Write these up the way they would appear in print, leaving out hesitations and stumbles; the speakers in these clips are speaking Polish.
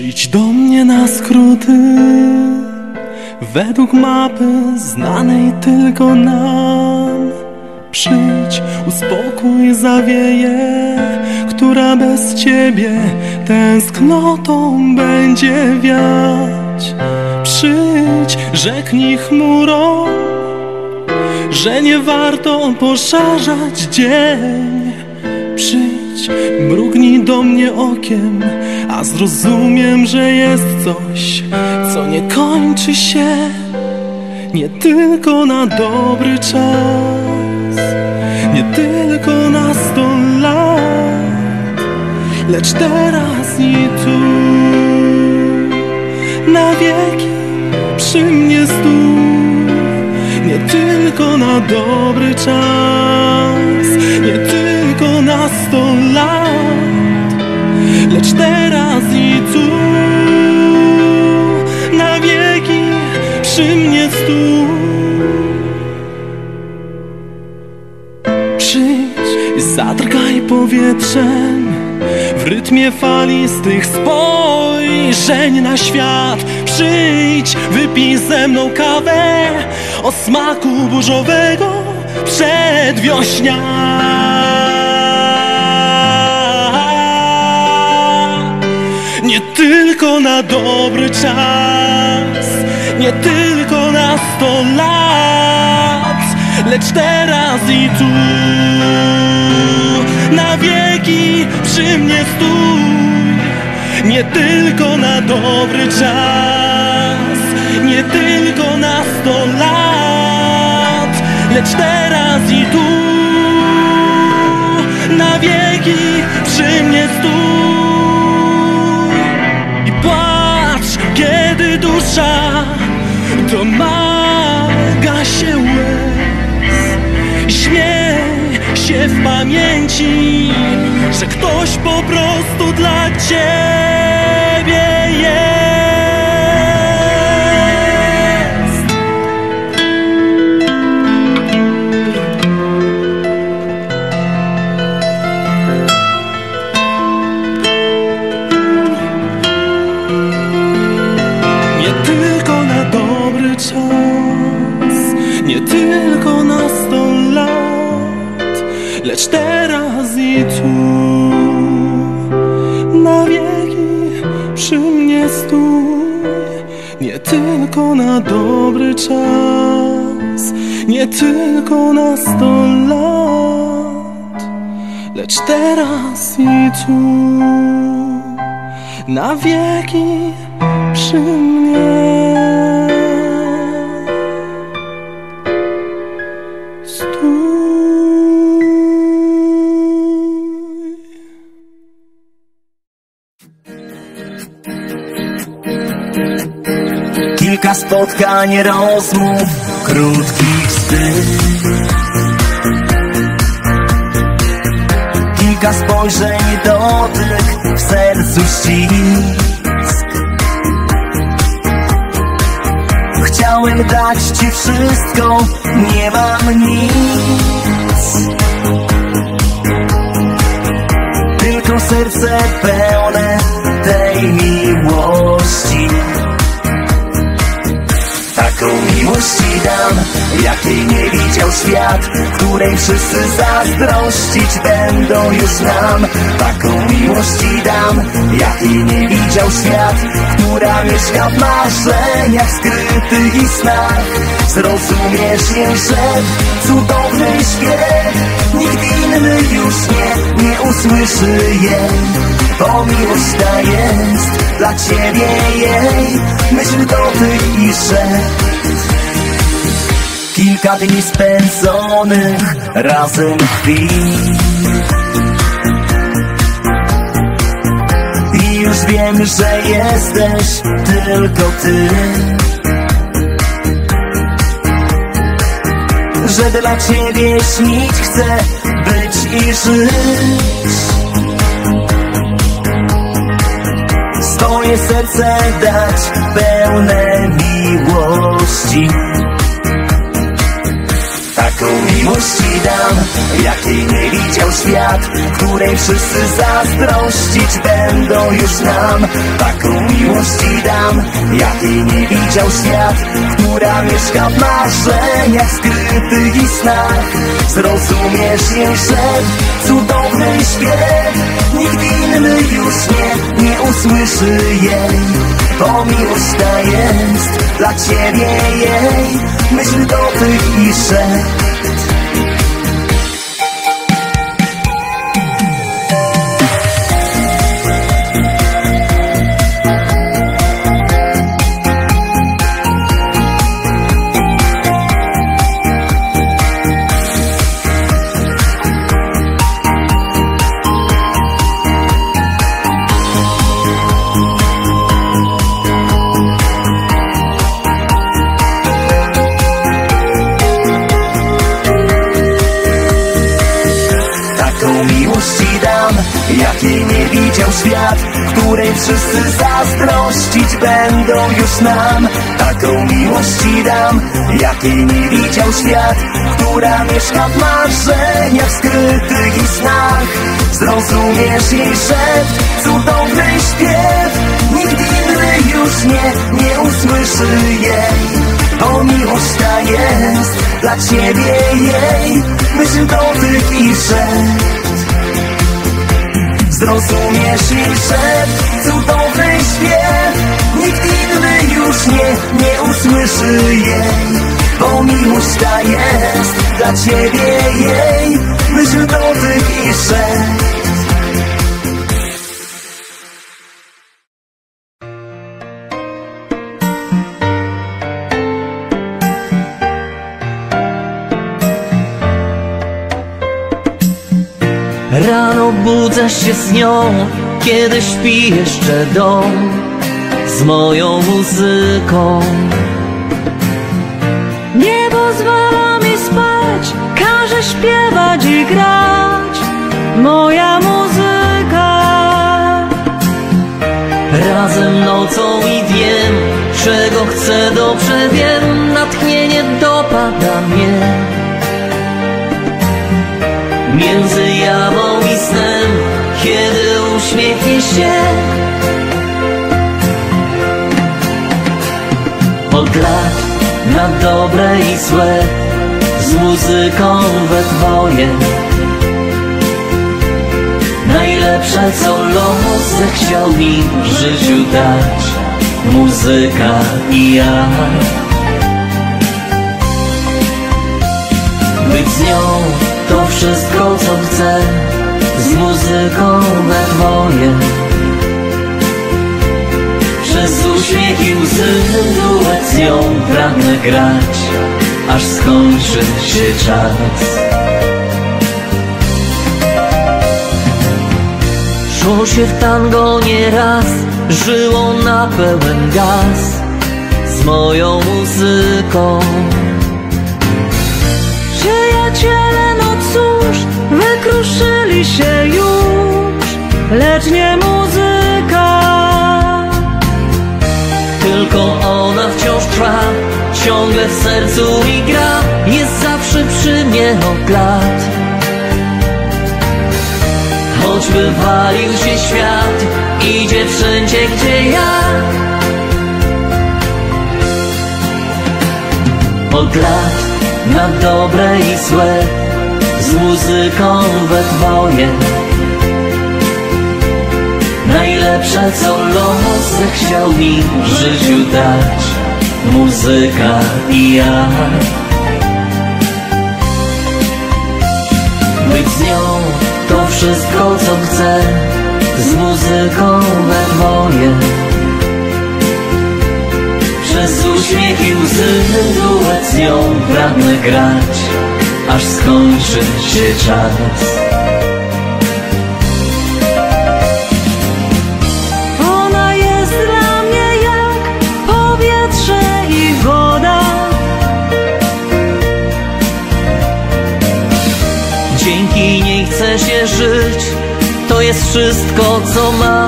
Przyjdź do mnie na skróty, według mapy znanej tylko nam. Przyjdź, uspokój zawieje, która bez ciebie tęsknotą będzie wiać. Przyjdź, rzeknij chmurą, że nie warto poszarzać dzień. Przyjdź, mrugnij do mnie okiem, a zrozumiem, że jest coś, co nie kończy się, nie tylko na dobry czas, nie tylko na 100 lat, lecz teraz i tu, na wieki przy mnie stój. Nie tylko na dobry czas, nie tylko na 100 lat, lecz teraz i tu, na wieki przy mnie stój. Przyjdź, zadrgaj powietrzem w rytmie falistych spojrzeń na świat. Przyjdź, wypij ze mną kawę o smaku burzowego przedwiośnia. Nie tylko na dobry czas, nie tylko na 100 lat, lecz teraz i tu, na wieki przy mnie stój. Nie tylko na dobry czas, nie tylko na 100 lat, lecz teraz i tu, na wieki przy mnie stój. I płacz, kiedy dusza domaga się łez. Śmiej się w pamięci, że ktoś po prostu dla ciebie jest. Nie tylko na dobry czas, nie tylko na 100 lat, lecz teraz i tu, na wieki przy mnie stój. Nie tylko na dobry czas, nie tylko na 100 lat, lecz teraz i tu, na wieki przy mnie stój. Kilka spotkań, rozmów, krótkich wstyd. Kilka spojrzeń, dotyk, w sercu ścisk. Chciałem dać ci wszystko, nie mam nic, tylko serce pełne tej miłości. Taką miłość ci dam, jakiej nie widział świat, której wszyscy zazdrościć będą już nam. Taką miłość ci dam, jakiej nie widział świat, która mieszka w marzeniach skrytych i snach. Zrozumiesz jej cudowny śpiew, nikt inny już nie usłyszy jej. Bo miłość ta jest dla ciebie jej, myśl, dotyk i szept. Kilka dni spędzonych razem chwil i już wiem, że jesteś tylko ty, że dla ciebie śnić chcę, być i żyć. Swoje serce dać pełne miłości. Tak Taką miłość ci dam, jakiej nie widział świat, której wszyscy zazdrościć będą już nam. Taką miłość ci dam, jakiej nie widział świat, która mieszka w marzeniach skrytych i snach. Zrozumiesz jej szept, cudowny śpiew, nikt inny już nie usłyszy jej, bo miłość ta jest dla ciebie jej, myśl, dotyk i szept. Jakiej nie widział świat, której wszyscy zazdrościć będą już nam. Taką miłość ci dam, jakiej nie widział świat, która mieszka w marzeniach skrytych i snach. Zrozumiesz jej szept, cudowny śpiew, nikt inny już nie usłyszy jej, bo miłość ta jest dla ciebie jej, myśl, dotyk i szept. Zrozumiesz jej szept, cudowny śpiew, nikt inny już nie usłyszy jej, bo miłość ta jest dla ciebie jej, myśl, dotyk i szept. Rano budzę się z nią, kiedy śpi jeszcze dom, z moją muzyką. Nie pozwala mi spać, każe śpiewać i grać moja muzyka. Razem nocą i dniem, czego chcę dobrze wiem, natchnienie dopada mnie. Między jawą i snem, kiedy uśmiechnie się, od lat na dobre i złe, z muzyką we dwoje. Najlepsze, co los zechciał mi w życiu dać, muzyka i ja. Być z nią to wszystko, co chcę, z muzyką we dwoje. Przez uśmiech i łzy duet z nią pragnę grać, aż skończy się czas. Szło się w tango nieraz, żyło na pełen gaz z moją muzyką. Przyjaciele, no cóż, wykruszyli się już, lecz nie muzyka. Tylko ona wciąż trwa, ciągle w sercu mi gra, jest zawsze przy mnie od lat. Choćby walił się świat, idzie wszędzie, gdzie ja. Od lat na dobre i złe, z muzyką we dwoje. Najlepsze, co los zechciał mi w życiu dać, muzyka i ja. Być z nią to wszystko, co chcę, z muzyką we dwoje. Przez uśmiech i łzy duet z nią pragnę grać, aż skończy się czas. Ona jest dla mnie jak powietrze i woda. Dzięki niej chce się żyć, to jest wszystko, co mam.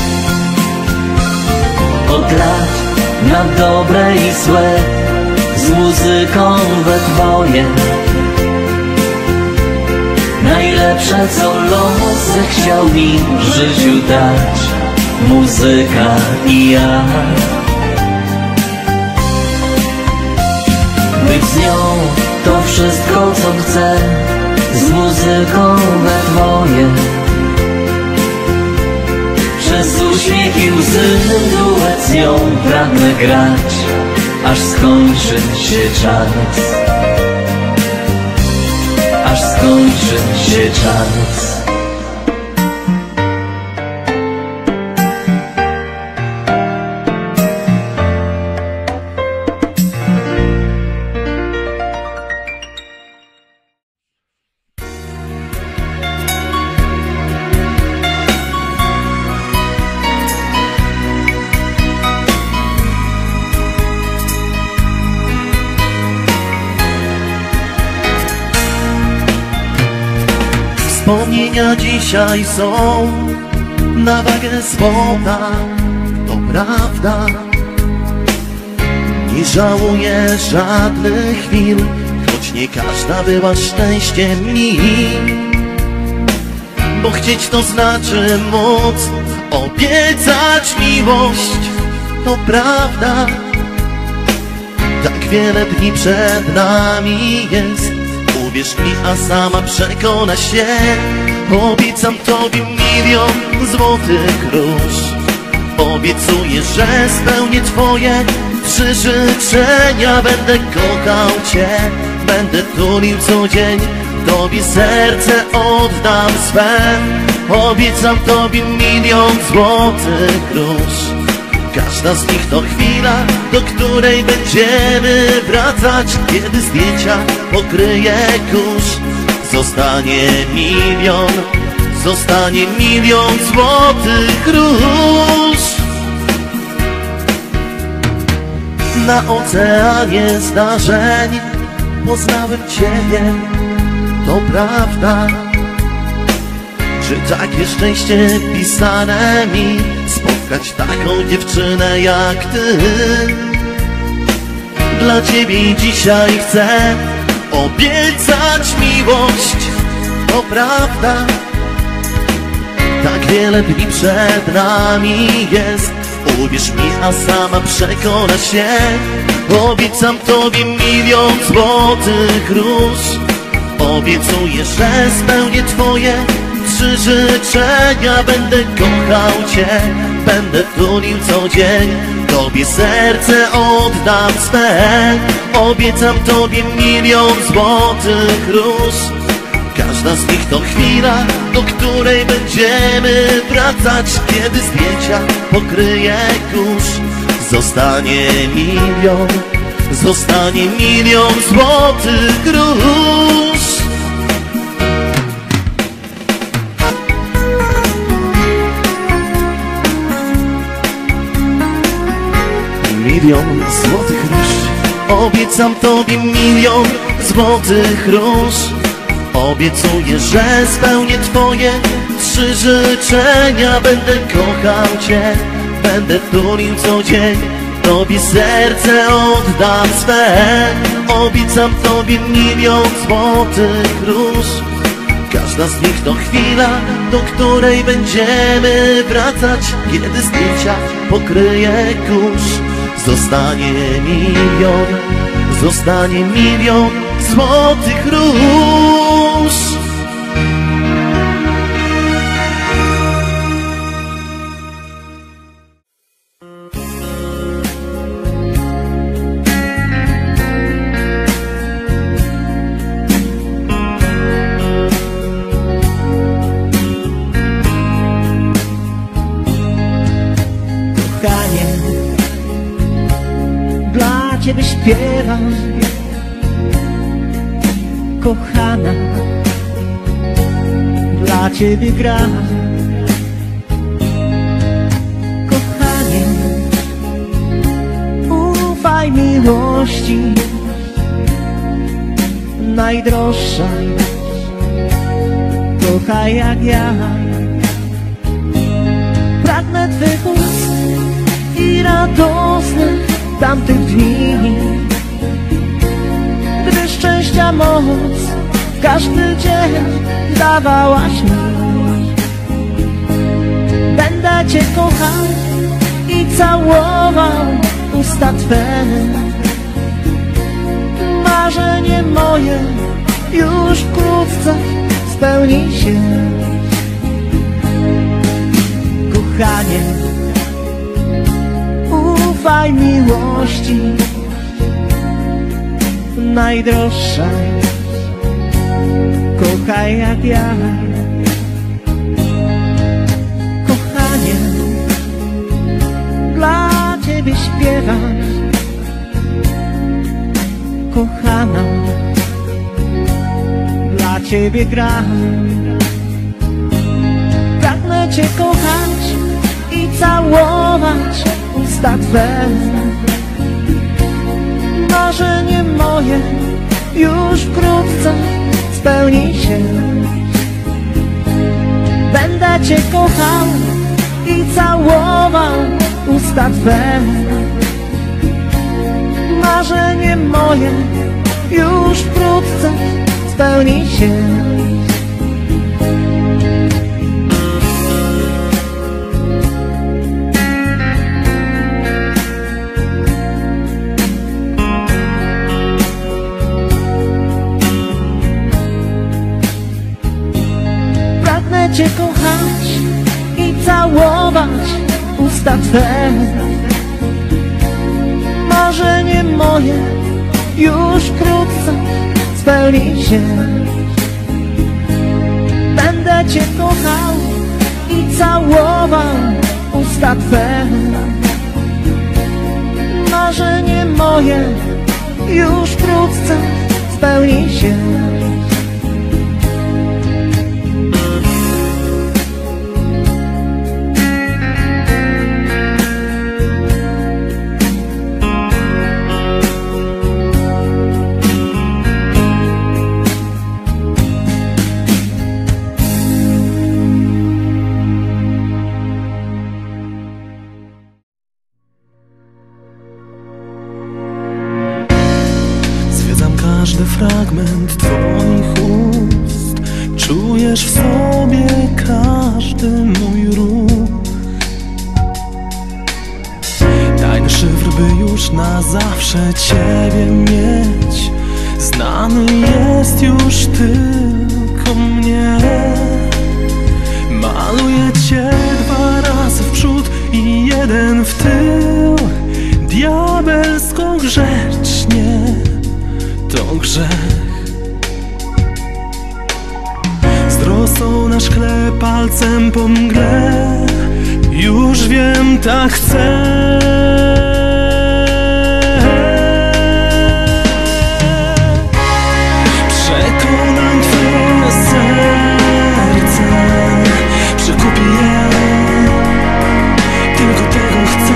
Od lat na dobre i złe, z muzyką we dwoje. Najlepsze co los zechciał mi w życiu dać, muzyka i ja. Być z nią to wszystko co chcę, z muzyką we dwoje. Przez uśmiech i łzy duet z nią pragnę grać, aż skończy się czas, aż skończy się czas. Wspomnienia dzisiaj są na wagę złota, to prawda. Nie żałuję żadnych chwil, choć nie każda była szczęściem mi. Bo chcieć to znaczy móc obiecać miłość, to prawda. Tak wiele dni przed nami jest, uwierz mi, a sama przekona się. Obiecam tobie 1 000 000 złotych róż. Obiecuję, że spełnię twoje 3 życzenia. Będę kochał cię, będę tulił co dzień, tobie serce oddam swe. Obiecam tobie 1 000 000 złotych róż. Każda z nich to chwila, do której będziemy wracać, kiedy zdjęcia pokryje kurz. Zostanie 1 000 000, zostanie 1 000 000 złotych róż. Na oceanie zdarzeń poznałem ciebie, to prawda. Czy takie szczęście pisane mi, spotkać taką dziewczynę jak ty? Dla ciebie dzisiaj chcę obiecać miłość, to prawda. Tak wiele dni przed nami jest, uwierz mi, a sama przekona się. Obiecam tobie 1 000 000 złotych róż. Obiecuję, że spełnię twoje 3 życzenia. Będę kochał cię, będę tulił co dzień, tobie serce oddam swe. Obiecam tobie 1 000 000 złotych róż. Każda z nich to chwila, do której będziemy wracać, kiedy zdjęcia pokryje kurz. Zostanie 1 000 000, zostanie 1 000 000 złotych róż. 1 000 000 złotych róż. Obiecam tobie 1 000 000 złotych róż. Obiecuję, że spełnię twoje 3 życzenia. Będę kochał cię, będę tulił co dzień, tobie serce oddam swe. Obiecam tobie 1 000 000 złotych róż. Każda z nich to chwila, do której będziemy wracać, kiedy zdjęcia pokryje kurz. Zostanie 1 000 000, zostanie 1 000 000 złotych róż. Kochanie, dla ciebie śpiewam. Kochana, dla ciebie gram. Kochanie, ufaj miłości, najdroższa. Kochaj jak ja. Pragnę twych ust i radosnych tamtych dni, szczęścia moc każdy dzień dawałaś mi. Będę Cię kochał i całował usta Twe. Marzenie moje już wkrótce spełni się. Kochanie, ufaj miłości najdroższa, kochaj jak ja. Kochanie, dla Ciebie śpiewam, kochana, dla Ciebie gram. Pragnę Cię kochać i całować usta Twe. Marzenie moje już wkrótce spełni się. Będę Cię kochał i całował usta Twe. Marzenie moje już wkrótce spełni się. Pragnę Cię kochać i całować usta Twe. Marzenie moje już wkrótce spełni się. Będę Cię kochał i całował usta Twe. Marzenie moje już wkrótce spełni się. Każdy fragment Twoich ust, czujesz w sobie każdy mój ruch. Tajny szyfr, by już na zawsze Ciebie mieć. Znany jest już tylko mnie. Maluję Cię 2 razy w przód i 1 w tył. Diabelsko grzecznie, to grzech. Z rosą na szkle, palcem po mgle. Już wiem, tak chcę. Przekonam Twoje serce, przekupię je. Tylko tego chcę.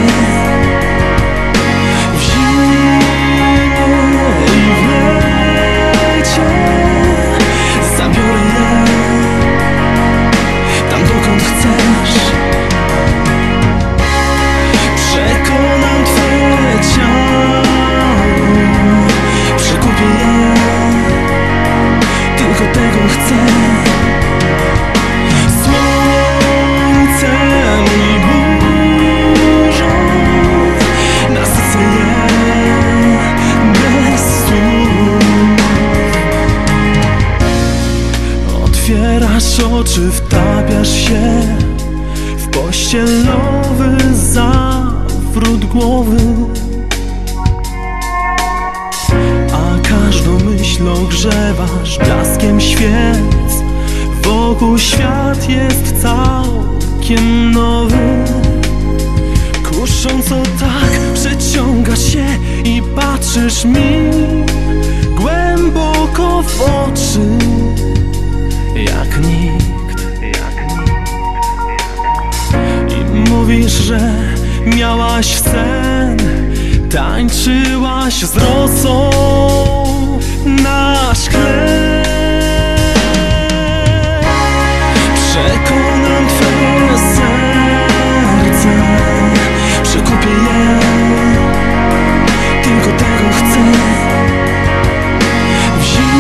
Oczy, wtapiasz się w pościelowy zawrót głowy, a każdą myśl ogrzewasz blaskiem świec. Wokół świat jest całkiem nowy. Kusząco tak przeciągasz się i patrzysz mi głęboko w oczy. Jak nikt. I mówisz, że miałaś sen, tańczyłaś z rosą na szkle. Przekonam Twoje serce, przekupię je. Tylko tego chcę.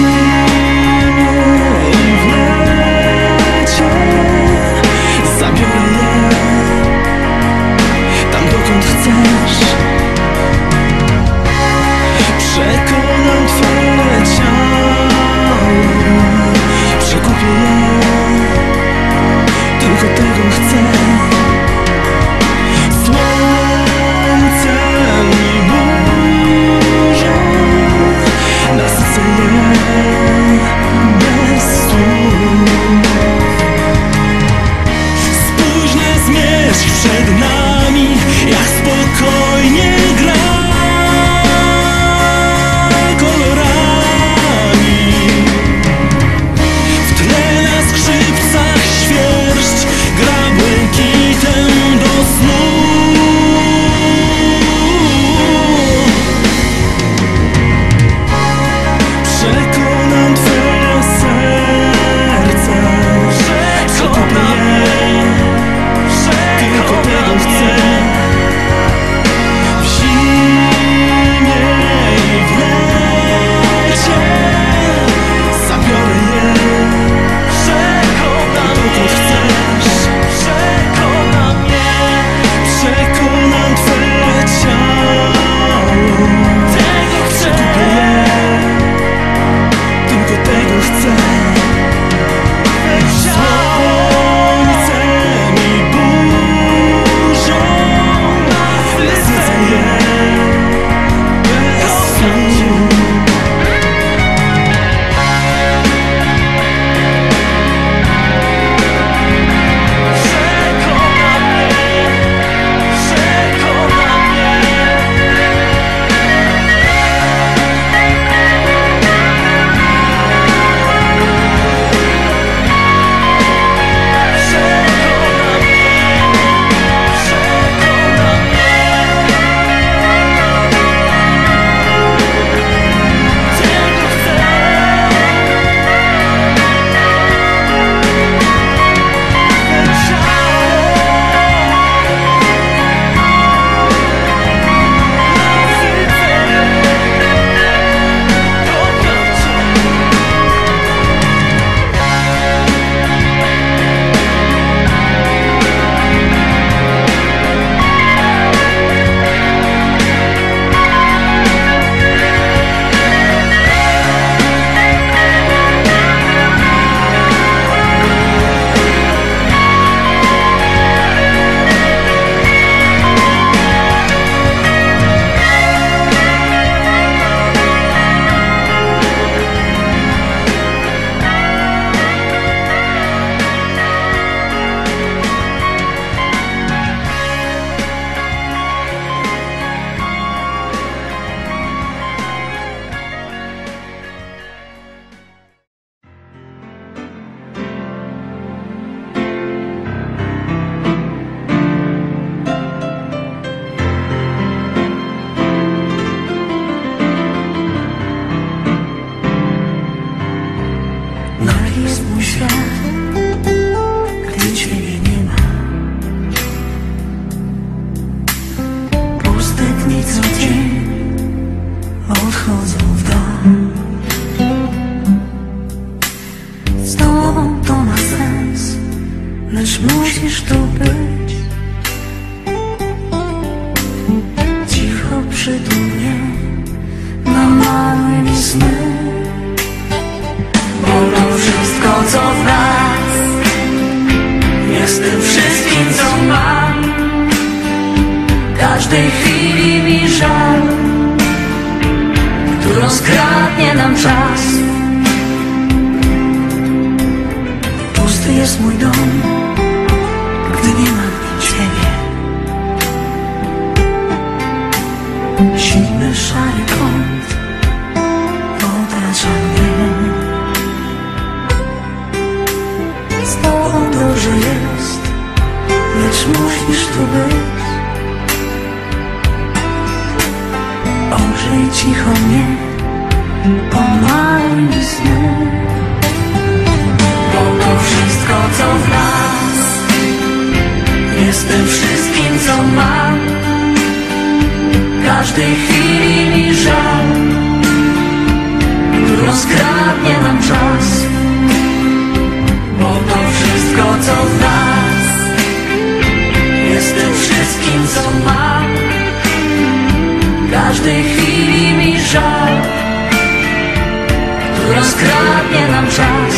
musisz tu być. Cicho przytul mnie, namaluj mi sny. Bo to wszystko co w nas, jestem wszystkim co mam. Każdej chwili mi żal, którą skradnie nam czas. Pusty jest mój dom, gdy nie mam ciebie. Zimny szary kąt otacza mnie. Z tobą dobrze jest, lecz musisz tu być. Ogrzej cicho mnie, pomaluj mi sny. Bo to wszystko co w nas, jestem wszystkim co mam. Każdej chwili mi żal, którą skradnie nam czas. Bo to wszystko co w nas, jestem wszystkim co mam. Każdej chwili mi żal, którą skradnie nam czas.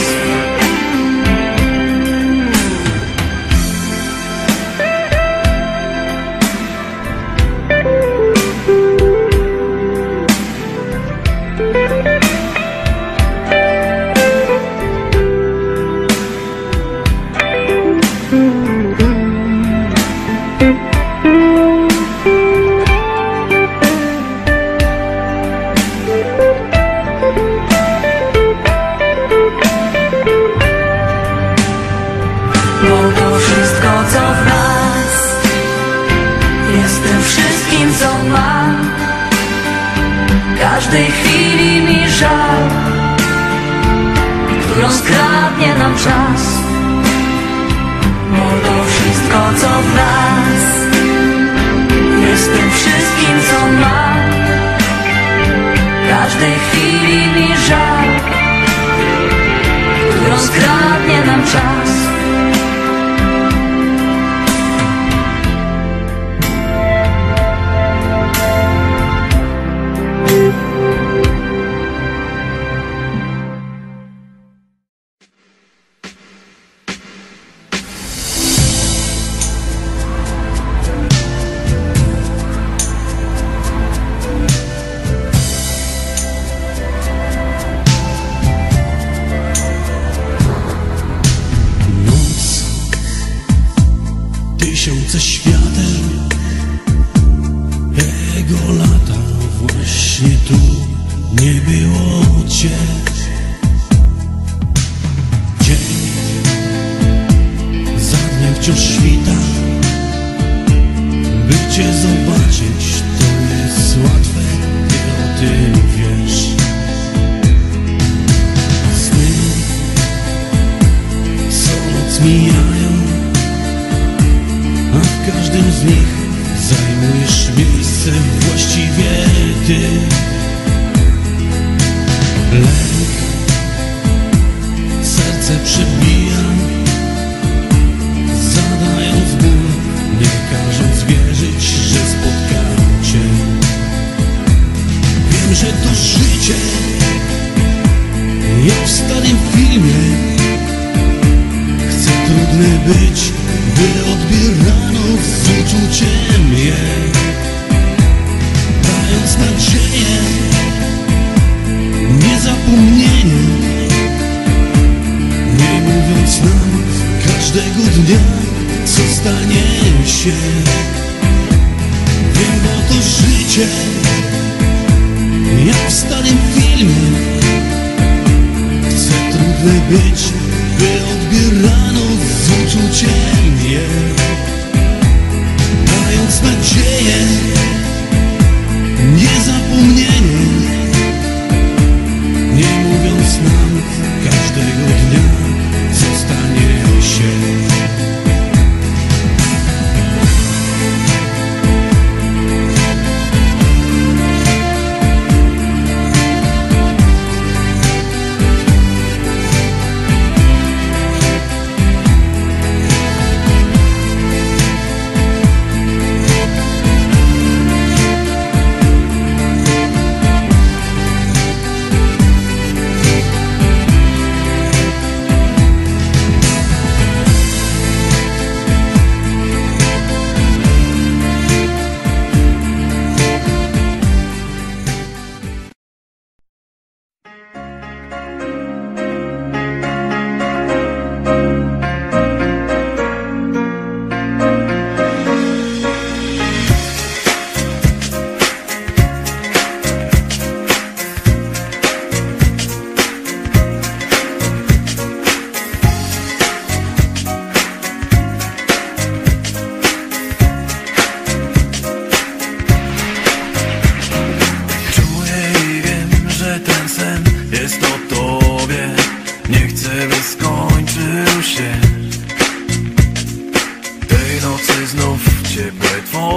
Każdej chwili mi żal, którą skradnie nam czas. Bo to wszystko co w nas, jestem wszystkim co mam. Każdej chwili mi żal, którą skradnie nam czas. Tysiące świateł, jego lata, właśnie tu nie było cię. Dzień za dniem wciąż świta, by cię zobaczyć to jest łatwe, ty o tym wiesz. Sny co noc mijają, a w każdym z nich zajmujesz miejsce właściwie ty. Lęk, serce przebija, zadając ból, nie każąc wierzyć, że spotkał cię. Wiem, że to życie, jak w starym filmie, chce trudne być, by odbierano z uczuciem je, dając nadzieję, niezapomnienie, nie mówiąc nam każdego dnia, co stanie się. Wiem, bo to życie, jak w starym filmie, chce trudne być, by odbierano z uczuciem je, dając nadzieję, niezapomnienie, nie mówiąc nam każdego dnia, co stanie się.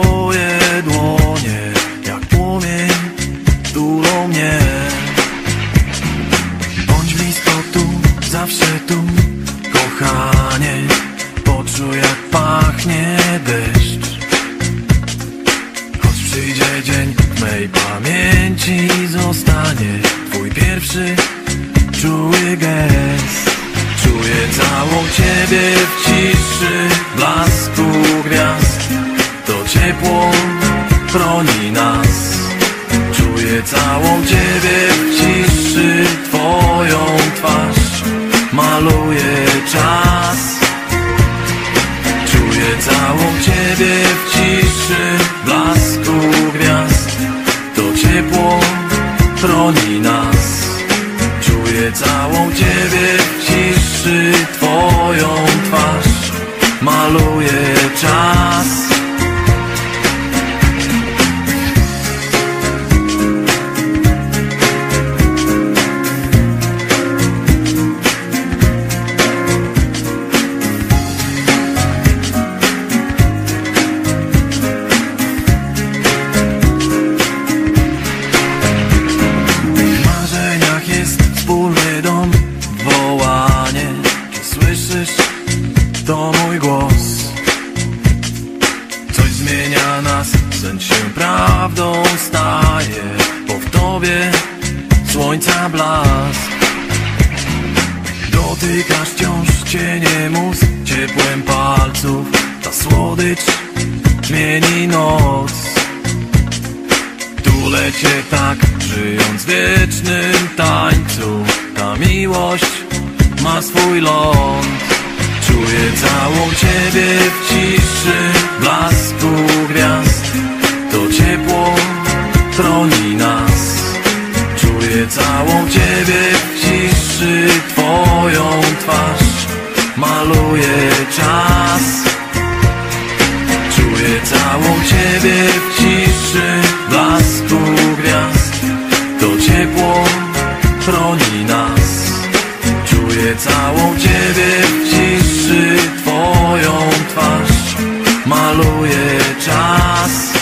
twoje dłonie jak płomień tulą mnie. Bądź blisko tu, zawsze tu, kochanie. Poczuj jak pachnie deszcz. Choć przyjdzie dzień, w mej pamięci zostanie twój pierwszy czuły gest. Czuję całą ciebie w ciszy, blasku gwiazd. To ciepło chroni nas. Czuję całą ciebie w ciszy, twoją twarz maluje czas. Czuję całą ciebie w ciszy, blasku gwiazd. To ciepło chroni nas. Czuję całą ciebie w ciszy, twoją twarz maluje czas. To mój głos. Coś zmienia nas, sen się prawdą staje, bo w tobie słońca blask. Dotykasz wciąż cieniem ust, ciepłem palców. Ta słodycz zmieni noc. Tulę cię tak, żyjąc w wiecznym tańcu. Ta miłość ma swój ląd. Czuję całą ciebie w ciszy, blasku gwiazd. To ciepło chroni nas. Czuję całą ciebie w ciszy, twoją twarz maluje czas. Czuję całą ciebie w ciszy, blasku gwiazd. To ciepło chroni nas. Czuję całą ciebie w ciszy, twoją twarz maluje czas.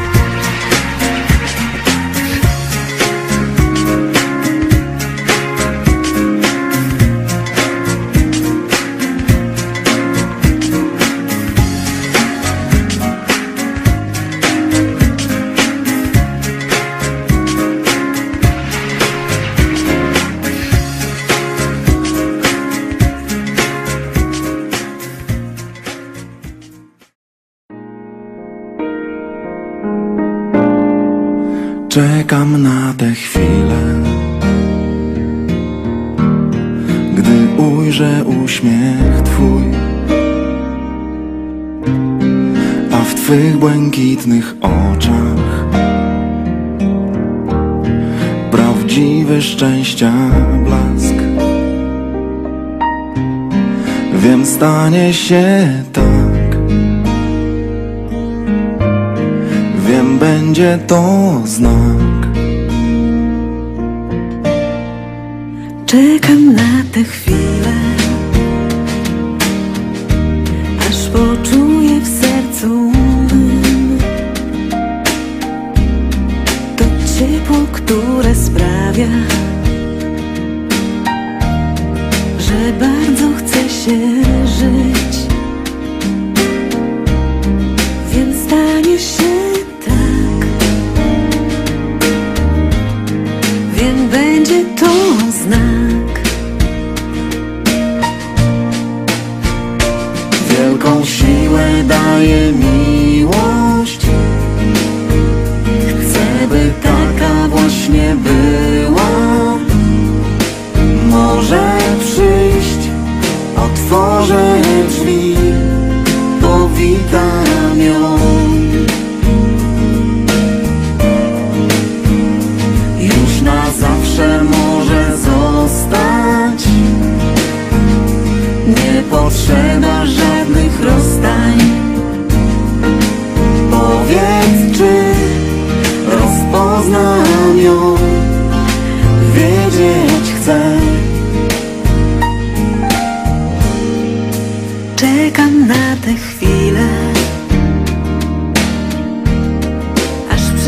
Czekam na tę chwilę, gdy ujrzę uśmiech twój, a w twych błękitnych oczach prawdziwy szczęścia blask. Wiem, stanie się tak, wiem, będzie to znak. Czekam na tę chwilę, aż poczuję w sercu mym to ciepło, które sprawia, że bardzo chce się żyć. Więc stanie się tak, wiem, będzie to znak. Wielką siłę daje miłość, chcę, by taka właśnie była.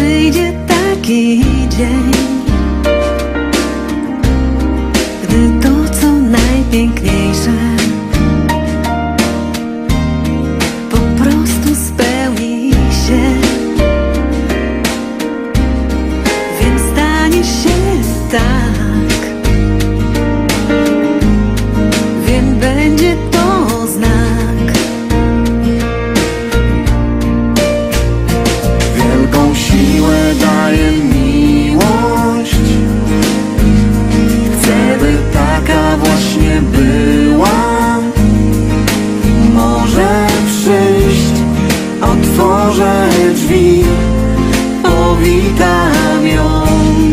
przyjdzie taki dzień, gdy to, co najpiękniejsze, po prostu spełni się. Więc stanie się tak, wiem, będzie to znak. Wielką siłę daje miłość. Chcę, by taka właśnie była. Może przyjść, otworzę drzwi, powitam ją.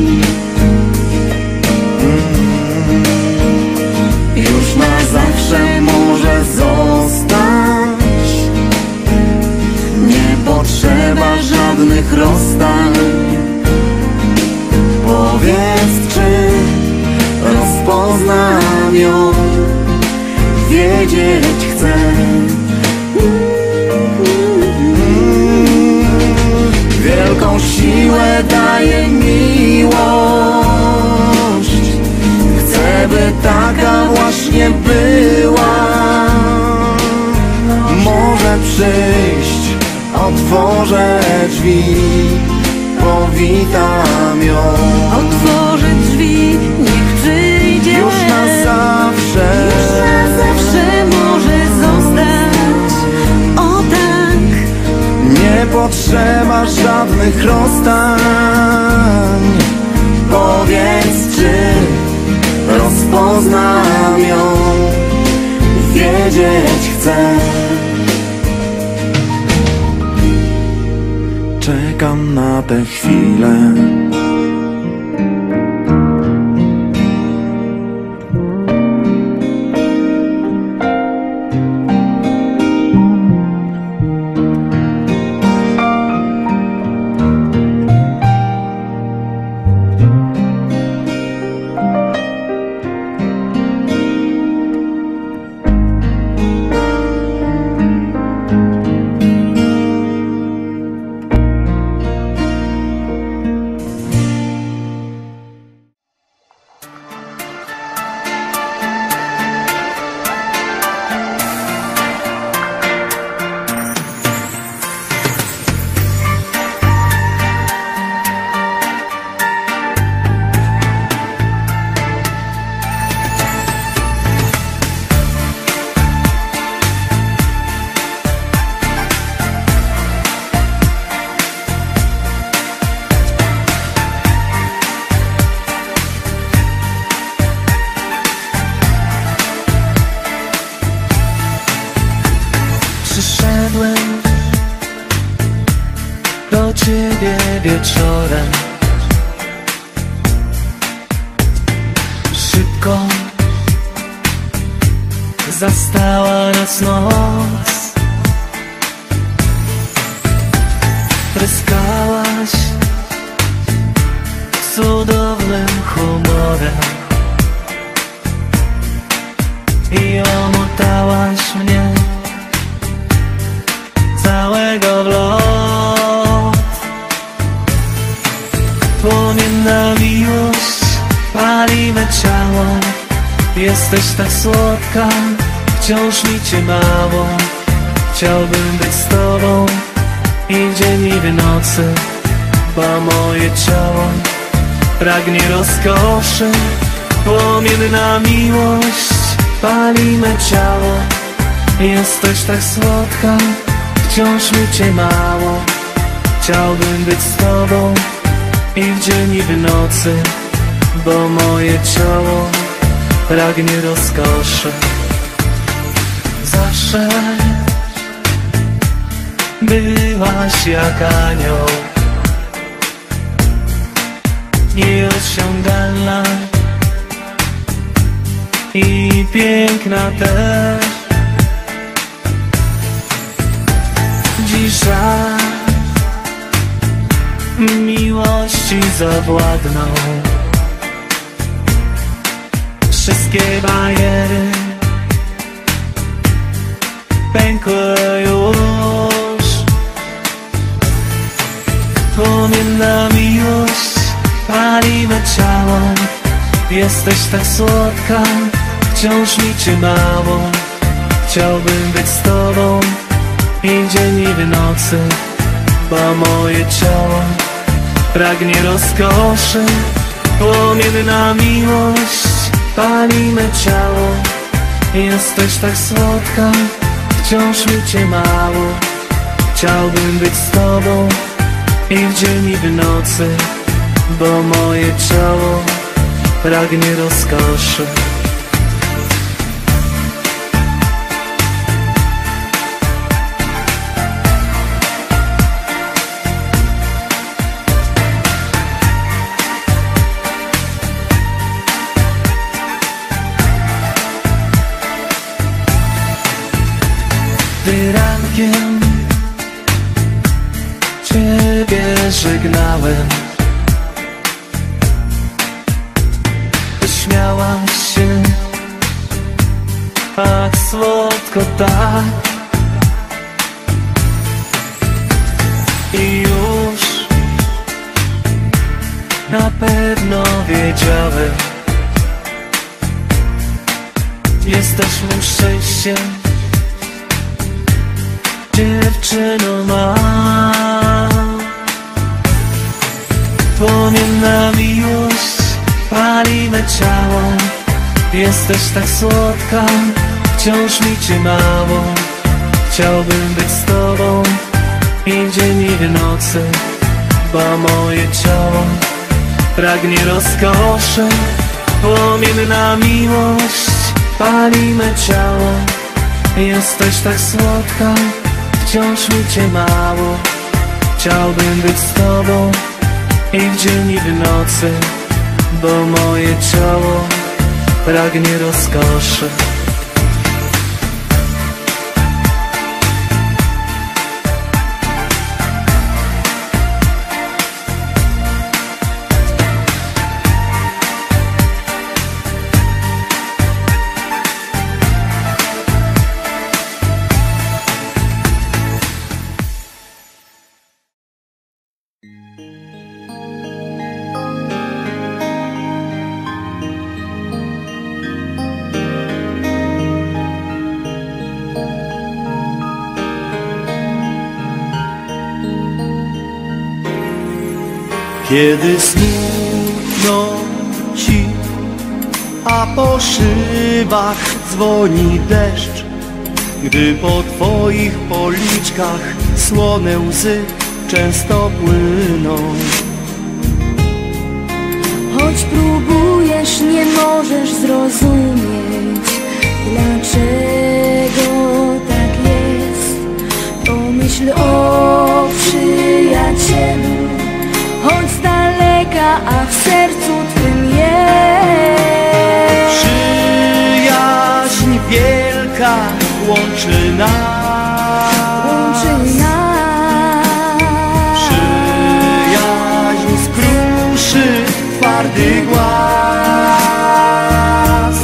Już na zawsze może zostać. Nie potrzeba żadnych rozstań. Powiedz, czy rozpoznam ją. Wiedzieć chcę. Wielką siłę daje miłość. Chcę, by taka właśnie była. Może przyjść, otworzę drzwi, powitam ją. Otworzę drzwi, niech przyjdzie. Już na zawsze. Już na zawsze może zostać. O tak. Nie potrzeba żadnych rozstań. Powiedz, czy rozpoznam ją. Wiedzieć chcę. Czekam na tę chwilę. Przyszedłem do ciebie wieczorem. Szybko zastała nas noc. Tryskałaś cudownym humorem i omotałaś mnie całego w lot. Płomienna miłość pali me ciało. Jesteś tak słodka, wciąż mi cię mało. Chciałbym być z tobą i w dzień i w nocy, bo moje ciało pragnie rozkoszy. Płomienna miłość pali me ciało. Jesteś tak słodka, wciąż mi cię mało. Chciałbym być z tobą i w dzień i w nocy, bo moje ciało pragnie rozkoszy. Zawsze byłaś jak anioł, nieosiągalna i piękna też. Dziś żal miłości zawładnął. Wszystkie bariery pękły już. Płomienna miłość pali me ciało. Jesteś tak słodka, wciąż mi cię mało. Chciałbym być z tobą i dzień i w nocy, bo moje ciało pragnie rozkoszy. Płomienna miłość pali me ciało. Jesteś tak słodka, wciąż mi cię mało. Chciałbym być z tobą i w dzień i w nocy, bo moje ciało pragnie rozkoszy. Gdy rankiem ciebie żegnałem, śmiałaś się tak słodko, tak. I już na pewno wiedziałem, jesteś mym szczęściem, dziewczyno ma. Płomienna miłość pali me ciało. Jesteś tak słodka, wciąż mi cię mało. Chciałbym być z tobą i w dzień i w nocy, bo moje ciało pragnie rozkoszy. Płomienna miłość pali me ciało. Jesteś tak słodka, wciąż mi cię mało. Chciałbym być z tobą i w dzień i w nocy, bo moje ciało pragnie rozkoszy. Kiedy smutno ci, a po szybach dzwoni deszcz, gdy po twoich policzkach słone łzy często płyną. Choć próbujesz, nie możesz zrozumieć, dlaczego tak jest. Pomyśl o przyjacielu, choć z daleka, a w sercu twym jest. Przyjaźń wielka łączy nas, Przyjaźń skruszy twardy głaz.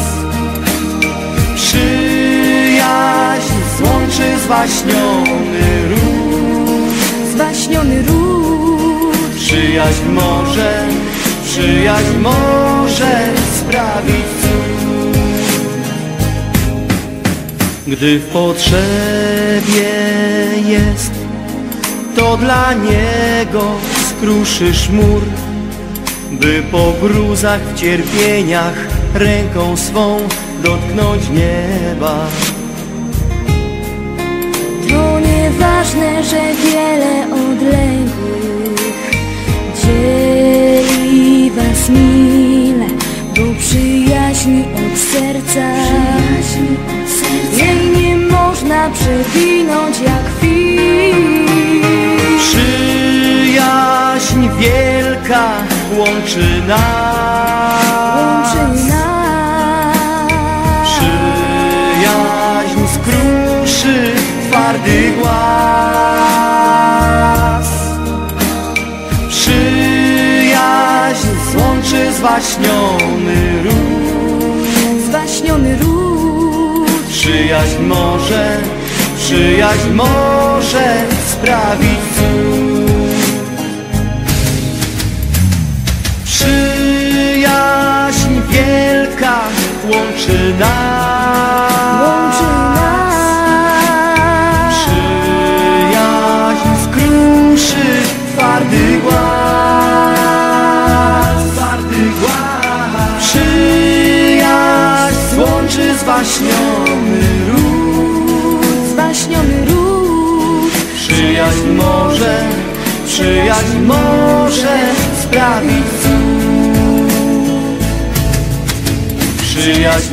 Przyjaźń złączy zwaśniony ród, Przyjaźń może sprawić cud. Gdy w potrzebie jest, to dla niego skruszysz mur, by po gruzach w cierpieniach ręką swą dotknąć nieba. To nieważne, że wiele odległych dzieli was mile, bo przyjaźni od serca jej nie można przewinąć jak chwil. Przyjaźń wielka łączy nas, Przyjaźń skruszy twardy głaz. Przyjaźń złączy zwaśniony ród, Przyjaźń może sprawić cud. łączy nas. Przyjaźń skruszy twardy głaz. Przyjaźń złączy zwaśniony ród. Przyjaźń może sprawić cud. Przyjaźń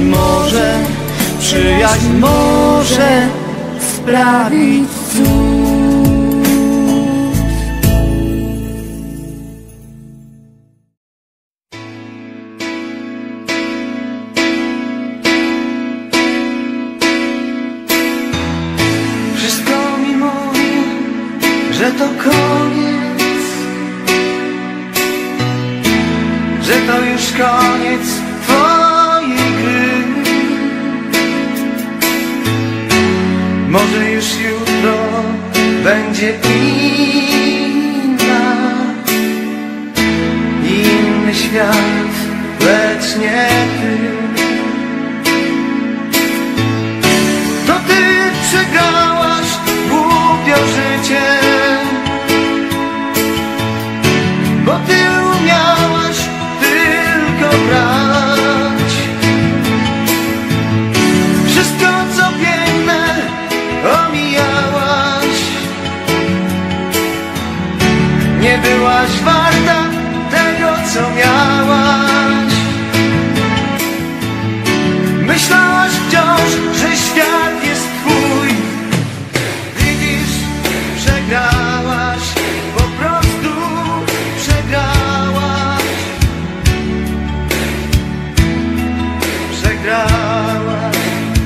może sprawić cud. Wszystko mi mówi, że to koniec, że to już koniec twojej gry. Może już jutro będzie inny świat, lecz nie ty. To ty przegrałaś głupio życie, bo ty umiałaś tylko brać. Wszystko co piękne omijałaś. Nie byłaś warta tego co miałaś. Myślałaś wciąż, że świat jest twój. Widzisz, przegrałaś, po prostu przegrałaś. Przegrałaś.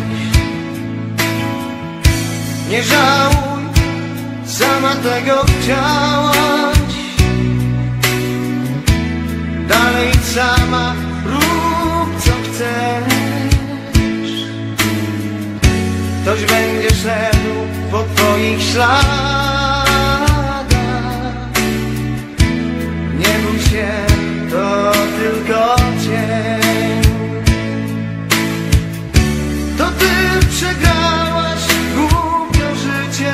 Nie żałuj, sama tego chciałaś. Dalej sama rób co chcesz. Ktoś będzie szedł po twoich śladach. Nie bój się, to tylko cień. To ty przegrałaś głupio życie,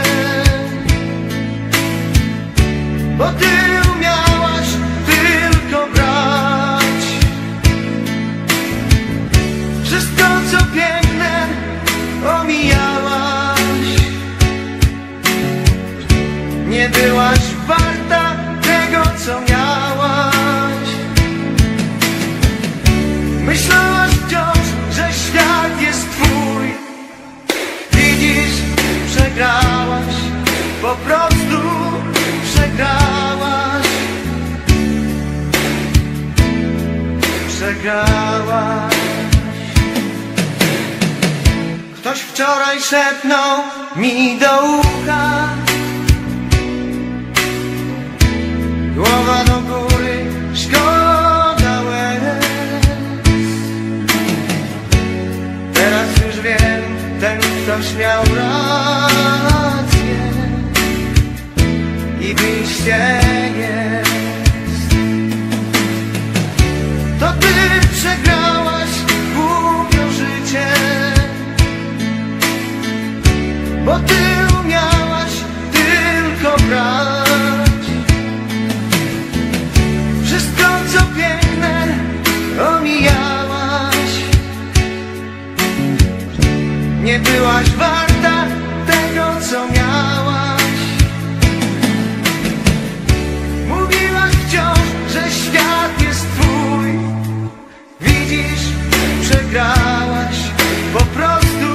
bo ty umiałaś tylko brać. Wszystko co piękne omijałaś. Nie byłaś warta tego co miałaś. Myślałaś wciąż, że świat jest twój. Widzisz, przegrałaś, po prostu przegrałaś. Przegrałaś. Ktoś wczoraj szepnął mi do ucha. Głowa do góry, szkoda łez. Teraz już wiem, ten ktoś miał rację i wyjście jest. To ty przegrałaś głupio życie, bo ty umiałaś tylko brać. Wszystko co piękne omijałaś. Nie byłaś warta tego co miałaś. Mówiłaś wciąż, że świat jest twój. Widzisz, przegrałaś, po prostu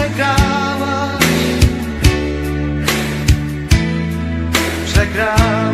przegrałaś. Przegrałaś.